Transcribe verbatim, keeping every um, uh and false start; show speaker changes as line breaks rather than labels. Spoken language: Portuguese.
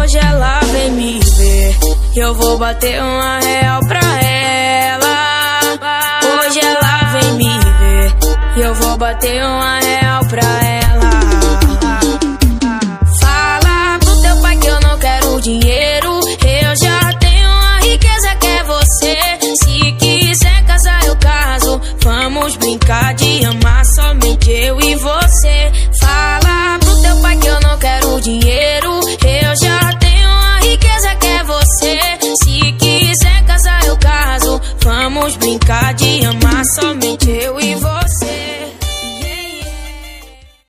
Hoje ela vem me ver, eu vou bater uma real pra ela. Hoje ela vem me ver, eu vou bater uma real pra ela. Fala pro teu pai que eu não quero dinheiro, eu já tenho a riqueza que é você. Se quiser casar eu caso, vamos brincar de amar somente eu e você. Fala pro teu pai que eu não quero dinheiro, eu já tenho a riqueza que é você. Se quiser casar eu caso, vamos brincar